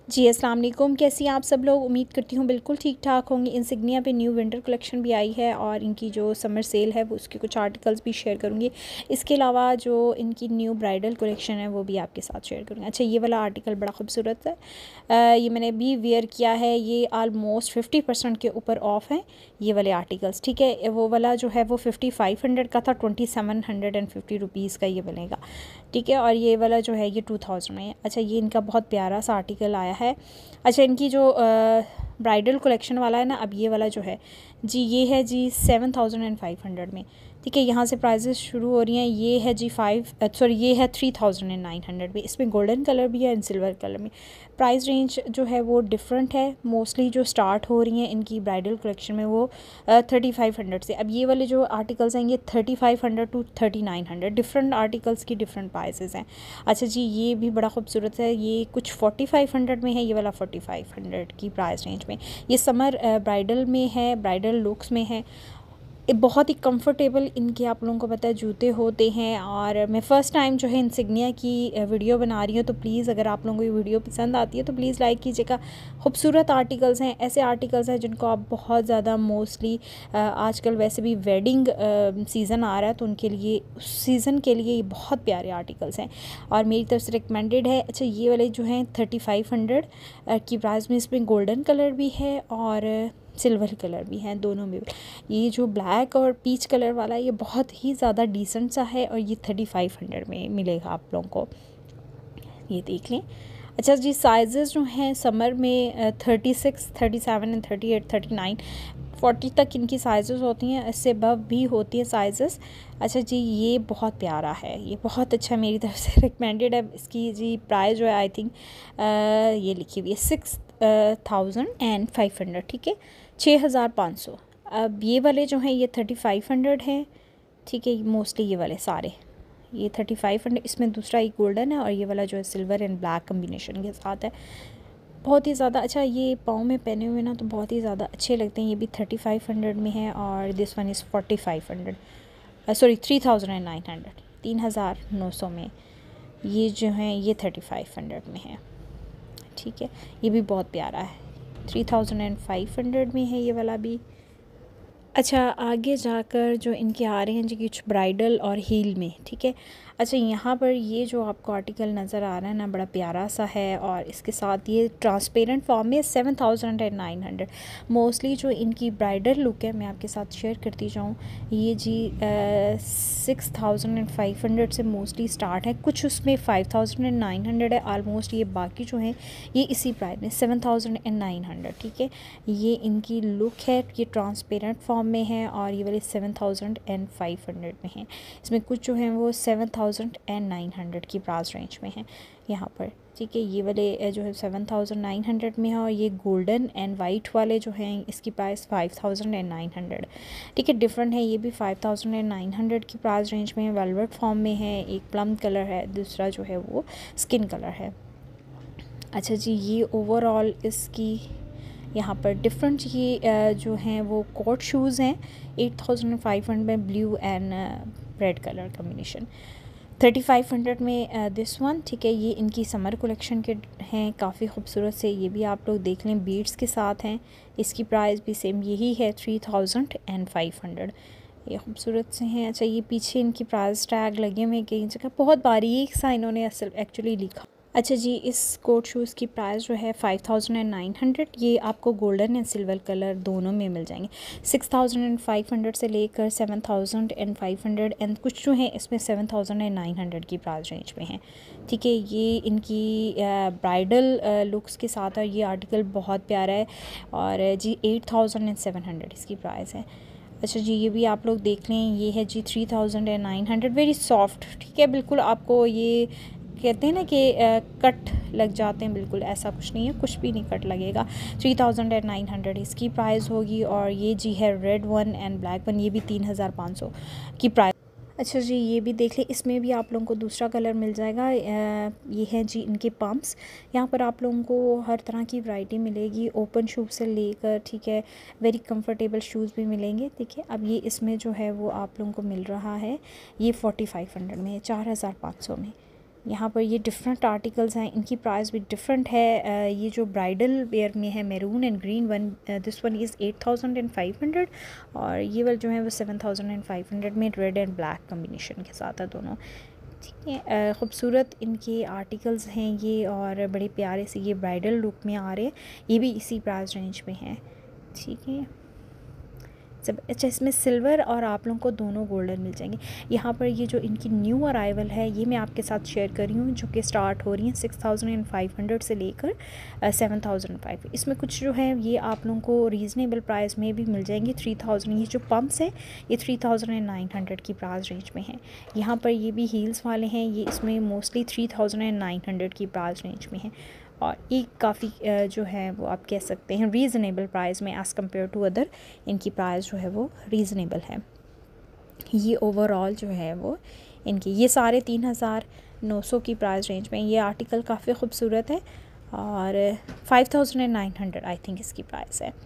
जी अस्सलाम वालेकुम, कैसी हैं आप सब लोग। उम्मीद करती हूँ बिल्कुल ठीक ठाक होंगी। इंसिग्निया पे न्यू विंटर कलेक्शन भी आई है और इनकी जो समर सेल है वो उसके कुछ आर्टिकल्स भी शेयर करूँगी। इसके अलावा जो इनकी न्यू ब्राइडल कलेक्शन है वो भी आपके साथ शेयर करूँगी। अच्छा, ये वाला आर्टिकल बड़ा खूबसूरत है। ये मैंने भी वेयर किया है। ये आलमोस्ट 50% के ऊपर ऑफ है ये वाले आर्टिकल्स। ठीक है, वो वाला जो है वो 5500 का था, 2750 रुपीज़ का ये बनेगा। ठीक है, और ये वाला जो है ये 2000 में है। अच्छा, ये इनका बहुत प्यारा सा आर्टिकल आया है। अच्छा, इनकी जो ब्राइडल कलेक्शन वाला है ना, अब ये वाला जो है जी, ये है जी 7500 में। ठीक है, यहाँ से प्राइजेस शुरू हो रही हैं। ये है जी ये है 3900 में। इसमें गोल्डन कलर भी है एंड सिल्वर कलर में। प्राइस रेंज जो है वो डिफरेंट है। मोस्टली जो स्टार्ट हो रही हैं इनकी ब्राइडल कलेक्शन में वो 3500 से। अब ये वाले जो आर्टिकल्स हैं ये 3500 टू 3900, डिफरेंट आर्टिकल्स की डिफरेंट प्राइसेस हैं। अच्छा जी, ये भी बड़ा खूबसूरत है। ये कुछ 4500 में है, ये वाला 4500 की प्राइस रेंज में। ये समर ब्राइडल में है, ब्राइडल लुक्स में है। बहुत ही कंफर्टेबल इनके आप लोगों को पता है जूते होते हैं। और मैं फ़र्स्ट टाइम जो है इंसिग्निया की वीडियो बना रही हूँ, तो प्लीज़ अगर आप लोगों को ये वीडियो पसंद आती है तो प्लीज़ लाइक कीजिएगा। खूबसूरत आर्टिकल्स हैं, ऐसे आर्टिकल्स हैं जिनको आप बहुत ज़्यादा मोस्टली आजकल वैसे भी वेडिंग सीज़न आ रहा है तो उनके लिए, उस सीज़न के लिए ये बहुत प्यारे आर्टिकल्स हैं और मेरी तरफ से रिकमेंडेड है। अच्छा, ये वाले जो हैं 3500 की प्राइस में, इसमें गोल्डन कलर भी है और सिल्वर कलर भी हैं, दोनों में। ये जो ब्लैक और पीच कलर वाला है ये बहुत ही ज़्यादा डिसेंट सा है और ये 3500 में मिलेगा आप लोगों को। ये देख लें। अच्छा जी, साइज़ेस जो हैं समर में 36, 37 एंड 38, 39, 40 तक इनकी साइज़ेस होती हैं। इससे अबव भी होती हैं साइज़ेस। अच्छा जी, ये बहुत प्यारा है, ये बहुत अच्छा मेरी तरफ से रिकमेंडेड है। इसकी जी प्राइस जो है आई थिंक ये लिखी हुई है 6500। ठीक है, 6500। अब ये वाले जो हैं ये 3500 हैं। ठीक है, मोस्टली ये वाले सारे ये 3500। इसमें दूसरा एक गोल्डन है और ये वाला जो है सिल्वर एंड ब्लैक कम्बिनेशन के साथ है। बहुत ही ज़्यादा अच्छा, ये पाँव में पहने हुए ना तो बहुत ही ज़्यादा अच्छे लगते हैं। ये भी 3500 में है और दिस वन इज़ 4500, सॉरी 3900, 3900 में। ये जो हैं ये 3500 में है। ठीक है, ये भी बहुत प्यारा है। 3500 में है ये वाला भी। अच्छा, आगे जाकर जो इनके आ रहे हैं जी कुछ ब्राइडल और हील में। ठीक है, अच्छा यहाँ पर ये जो आपको आर्टिकल नज़र आ रहा है ना, बड़ा प्यारा सा है और इसके साथ ये ट्रांसपेरेंट फॉर्म में 7900। मोस्टली जो इनकी ब्राइडल लुक है मैं आपके साथ शेयर करती जाऊँ, ये जी 6500 से मोस्टली स्टार्ट है। कुछ उसमें 5900 है आलमोस्ट। ये बाकी जो हैं ये इसी प्राइस में 7900। ठीक है, ये इनकी लुक है, ये ट्रांसपेरेंट फॉर्म में है और ये वाले 7500 में हैं। इसमें कुछ जो हैं वो 7900 की प्राइस रेंज में हैं यहाँ पर। ठीक है, ये वाले जो है 7900 में है और ये गोल्डन एंड वाइट वाले जो हैं इसकी प्राइस 5900। ठीक है, डिफरेंट है। ये भी 5900 की प्राइस रेंज में है, वेलवेट फॉर्म में है। एक प्लम कलर है, दूसरा जो है वो स्किन कलर है। अच्छा जी, ये ओवरऑल इसकी यहाँ पर डिफरेंट ये जो हैं वो कोट शूज़ हैं 8500 में, blue and red colour combination. 3500 में दिस वन। ठीक है, ये इनकी समर कलेक्शन के हैं, काफ़ी खूबसूरत से। ये भी आप लोग देख लें, बीड्स के साथ हैं। इसकी प्राइस भी सेम यही है 3500। ये खूबसूरत से हैं। अच्छा, ये पीछे इनकी प्राइस टैग लगे हुए हैं कई जगह, बहुत बारीक सा इन्होंने असल एक्चुअली लिखा। अच्छा जी, इस कोट शूज़ की प्राइस जो है 5900। ये आपको गोल्डन एंड सिल्वर कलर दोनों में मिल जाएंगे। 6500 से लेकर 7500 एंड कुछ जो हैं इसमें 7900 की प्राइस रेंज में हैं। ठीक है, ये इनकी ब्राइडल लुक्स के साथ है। ये आर्टिकल बहुत प्यारा है और जी 8700 इसकी प्राइस है। अच्छा जी, ये भी आप लोग देख लें, ये है जी 3900, वेरी सॉफ्ट। ठीक है, बिल्कुल आपको ये कहते हैं ना कि कट लग जाते हैं, बिल्कुल ऐसा कुछ नहीं है, कुछ भी नहीं कट लगेगा। 3900 इसकी प्राइस होगी। और ये जी है red one and black one, ये भी 3500 की प्राइस। अच्छा जी, ये भी देख लें, इसमें भी आप लोगों को दूसरा कलर मिल जाएगा। ये है जी इनके पम्प्स। यहाँ पर आप लोगों को हर तरह की वैरायटी मिलेगी, ओपन शूज़ से लेकर। ठीक है, वेरी कंफर्टेबल शूज़ भी मिलेंगे। ठीक है, अब ये इसमें जो है वो आप लोगों को मिल रहा है, ये 4500 में, 4500 में। यहाँ पर ये डिफरेंट आर्टिकल्स हैं, इनकी प्राइस भी डिफरेंट है। ये जो ब्राइडल वेयर में है maroon and green one, this one is 8500 और ये वाला जो है वो 7500 में रेड एंड ब्लैक कम्बिनेशन के साथ है दोनों। ठीक है, ख़ूबसूरत इनके आर्टिकल्स हैं ये और बड़े प्यारे से ये ब्राइडल लुक में आ रहे हैं। ये भी इसी प्राइस रेंज में है। ठीक है, सब अच्छा, इसमें सिल्वर और आप लोगों को दोनों गोल्डन मिल जाएंगे। यहाँ पर ये जो इनकी न्यू अराइवल है ये मैं आपके साथ शेयर कर रही हूँ, जो कि स्टार्ट हो रही हैं 6500 से लेकर 7005। इसमें कुछ जो है ये आप लोगों को रीज़नेबल प्राइस में भी मिल जाएंगे। 3000, ये जो पम्प्स हैं ये 3900 की प्राइस रेंज में है। यहाँ पर ये भी हील्स वाले हैं, ये इसमें मोस्टली 3900 की प्राइस रेंज में है और ये काफ़ी जो है वो आप कह सकते हैं रीज़नेबल प्राइस में एज़ कम्पेयर टू अदर, इनकी प्राइस जो है वो रीज़नेबल है। ये ओवरऑल जो है वो इनकी ये सारे 3900 की प्राइस रेंज में। ये आर्टिकल काफ़ी ख़ूबसूरत है और 5900 आई थिंक इसकी प्राइस है,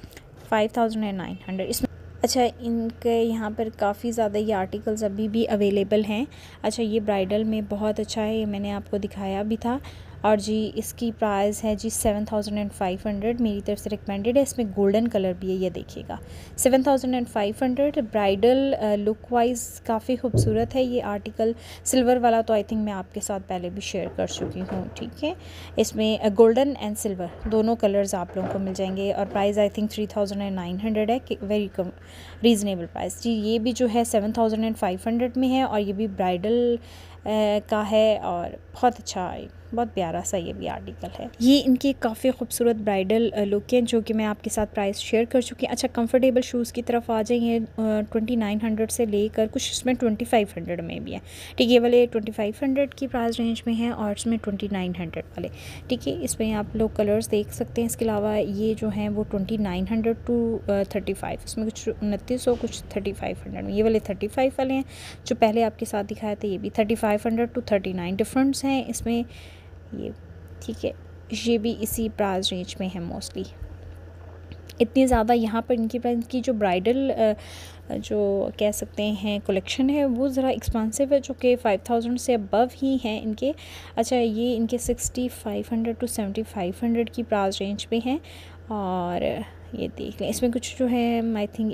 5900 इसमें। अच्छा, इनके यहाँ पर काफ़ी ज़्यादा ये आर्टिकल्स अभी भी अवेलेबल हैं। अच्छा, ये ब्राइडल में बहुत अच्छा है, ये मैंने आपको दिखाया भी था। और जी इसकी प्राइस है जी 7500, मेरी तरफ से रिकमेंडेड है। इसमें गोल्डन कलर भी है, ये देखिएगा 7500। ब्राइडल लुक वाइज काफ़ी खूबसूरत है ये आर्टिकल। सिल्वर वाला तो आई थिंक मैं आपके साथ पहले भी शेयर कर चुकी हूँ। ठीक है, इसमें गोल्डन एंड सिल्वर दोनों कलर्स आप लोगों को मिल जाएंगे और प्राइस आई थिंक 3900 है, वेरी कम रीज़नेबल प्राइस। जी ये भी जो है 7500 में है और ये भी ब्राइडल का है और बहुत अच्छा है, बहुत प्यारा सा ये भी आर्टिकल है। ये इनकी काफ़ी खूबसूरत ब्राइडल लुक है जो कि मैं आपके साथ प्राइस शेयर कर चुकी हूँ। अच्छा, कंफर्टेबल शूज़ की तरफ आ जाइए, 2900 से लेकर कुछ इसमें 2500 में भी है। ठीक है, ये वाले 2500 की प्राइस रेंज में है और इसमें 2900 वाले। ठीक है, इसमें आप लोग कलर्स देख सकते हैं। इसके अलावा ये जो हैं वो 2900 टू 35, इसमें कुछ 2900 कुछ 3500 में। ये वाले 35 वाले हैं जो पहले आपके साथ दिखाए थे, ये भी 3500 टू 39 डिफरेंट्स हैं इसमें ये। ठीक है, ये भी इसी प्राइस रेंज में है मोस्टली। इतनी ज़्यादा यहाँ पर इनकी प्राइस की जो ब्राइडल जो कह सकते हैं कलेक्शन है वो ज़रा एक्सपेंसिव है, जो कि 5000 से अबव ही हैं इनके। अच्छा, ये इनके 6500 टू 7500 की प्राइस रेंज पे हैं और ये देख लें इसमें कुछ जो है आई थिंक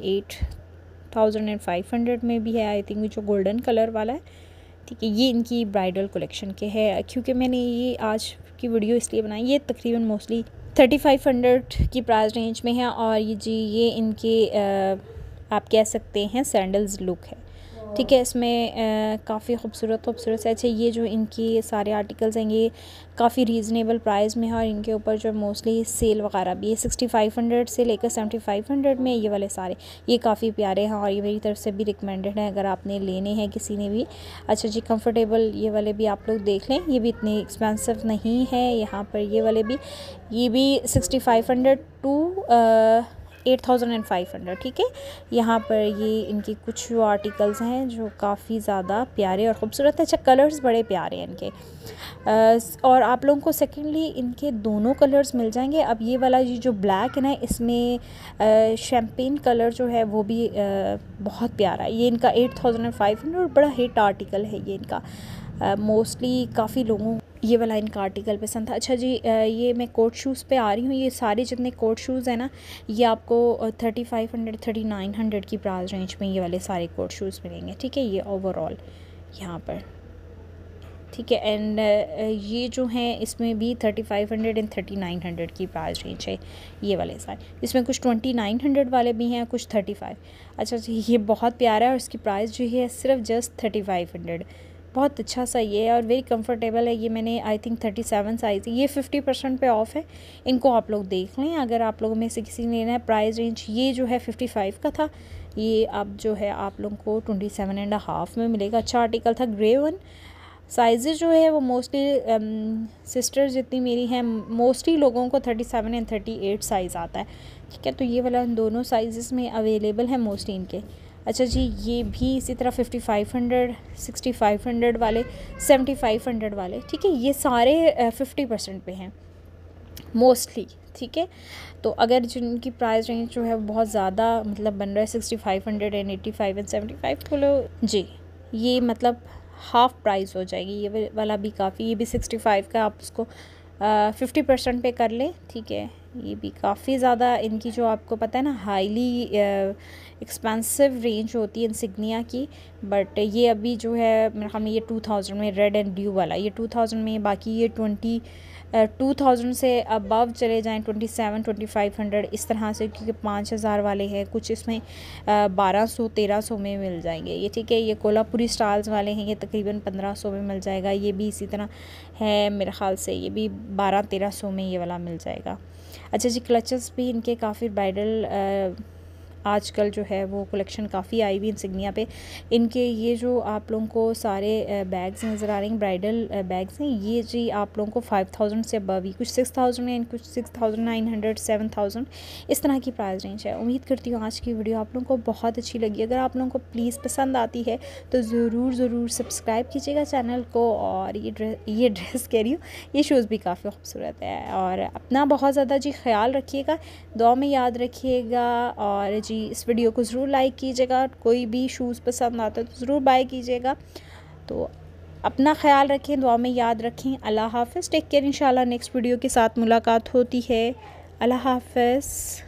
8500 में भी है आई थिंक, जो गोल्डन कलर वाला है। ठीक है, ये इनकी ब्राइडल कलेक्शन के है। क्योंकि मैंने ये आज की वीडियो इसलिए बनाई, ये तकरीबन मोस्टली 3500 की प्राइस रेंज में है और ये जी ये इनके आप कह सकते हैं सैंडल्स लुक है। ठीक है, इसमें काफ़ी खूबसूरत से। अच्छा, ये जो इनकी सारे आर्टिकल्स हैं ये काफ़ी रीज़नेबल प्राइस में है और इनके ऊपर जो मोस्टली सेल वगैरह भी है। 6500 से लेकर 7500 में ये वाले सारे ये काफ़ी प्यारे हैं और ये मेरी तरफ से भी रिकमेंडेड है अगर आपने लेने हैं किसी ने भी। अच्छा जी, कंफर्टेबल ये वाले भी आप लोग देख लें, ये भी इतने एक्सपेंसिव नहीं है। यहाँ पर ये वाले भी, ये भी 6500 टू 8500। ठीक है, यहाँ पर ये इनके कुछ जो आर्टिकल्स हैं जो काफ़ी ज़्यादा प्यारे और ख़ूबसूरत है। अच्छा, कलर्स बड़े प्यारे हैं इनके और आप लोगों को सेकेंडली इनके दोनों कलर्स मिल जाएंगे। अब ये वाला ये जो ब्लैक है ना, इसमें शैम्पेन कलर जो है वो भी बहुत प्यारा है। ये इनका 8500 और बड़ा हिट आर्टिकल है ये इनका। मोस्टली काफ़ी लोगों ये वाला इनका आर्टिकल पसंद था। अच्छा जी, ये मैं कोट शूज़ पे आ रही हूँ। ये सारे जितने कोट शूज़ हैं ना, ये आपको 3500 3900 की प्राइस रेंज में ये वाले सारे कोट शूज़ मिलेंगे। ठीक है, ये ओवरऑल यहाँ पर। ठीक है, एंड ये जो हैं इसमें भी 3500 एंड 3900 की प्राइस रेंज है ये वाले सारे। इसमें कुछ 2900 वाले भी हैं, कुछ 35। अच्छा जी, ये बहुत प्यारा है और इसकी प्राइस जो है सिर्फ जस्ट 3500। बहुत अच्छा सा ये है और वेरी कंफर्टेबल है। ये मैंने आई थिंक 37 साइज़, ये 50% पे ऑफ़ है। इनको आप लोग देख लें अगर आप लोगों में से किसी ने लेना है। प्राइस रेंज ये जो है 55 का था, ये अब जो है आप लोगों को 27.5 में मिलेगा। अच्छा आर्टिकल था, ग्रे वन। साइज़ जो है वो मोस्टली सिस्टर्स जितनी मेरी हैं, मोस्टली लोगों को 37 एंड 38 साइज़ आता है। ठीक है, तो ये वाला इन दोनों साइज़ में अवेलेबल है मोस्टली इनके। अच्छा जी, ये भी इसी तरह 5500 6500 वाले 7500 वाले। ठीक है, ये सारे 50% पे हैं मोस्टली। ठीक है, तो अगर जिनकी प्राइस रेंज जो है बहुत ज़्यादा मतलब बन रहा है 6500 एंड 85 एंड 75 तो लो जी, ये मतलब हाफ़ प्राइस हो जाएगी। ये वाला भी काफ़ी, ये भी 65 का, आप उसको 50% पे कर लें, ठीक है। ये भी काफ़ी ज़्यादा इनकी जो आपको पता है ना हाईली एक्सपेंसिव रेंज होती है इंसिग्निया की, बट ये अभी जो है मेरे ख्याल में ये 2000 में रेड एंड ब्लू वाला ये 2000 में, बाकी ये 2000 से अबव चले जाएं 27-2500 इस तरह से, क्योंकि 5000 वाले हैं कुछ, इसमें 1200-1300 में मिल जाएंगे ये, ठीक है। ये कोल्हापुरी स्टाइल्स वाले हैं, ये तकरीबन 1500 में मिल जाएगा। ये भी इसी तरह है मेरे ख़्याल से, ये भी 1200-1300 में ये वाला मिल जाएगा। अच्छा जी, क्लचेस भी इनके काफ़ी ब्राइडल आजकल जो है वो कलेक्शन काफ़ी आई हुई इंसिग्निया पे। इनके ये जो आप लोगों को सारे बैग्स नज़र आ रहे हैं, ब्राइडल बैग्स हैं, ये जी आप लोगों को 5000 से अबव ही, कुछ 6000 हैं, कुछ 6900, 7000 इस तरह की प्राइस रेंज है। उम्मीद करती हूँ आज की वीडियो आप लोगों को बहुत अच्छी लगी। अगर आप लोगों को प्लीज़ पसंद आती है तो ज़रूर सब्सक्राइब कीजिएगा चैनल को। और ये ड्रेस कह रही हूँ, ये शूज़ भी काफ़ी खूबसूरत है। और अपना बहुत ज़्यादा जी ख्याल रखिएगा, दुआ में याद रखिएगा। और जी इस वीडियो को ज़रूर लाइक कीजिएगा, कोई भी शूज़ पसंद आता है तो ज़रूर बाय कीजिएगा। तो अपना ख्याल रखें, दुआ में याद रखें। अल्लाह हाफ़िज़, टेक केयर। इंशाल्लाह नेक्स्ट वीडियो के साथ मुलाकात होती है। अल्लाह हाफ़िज़।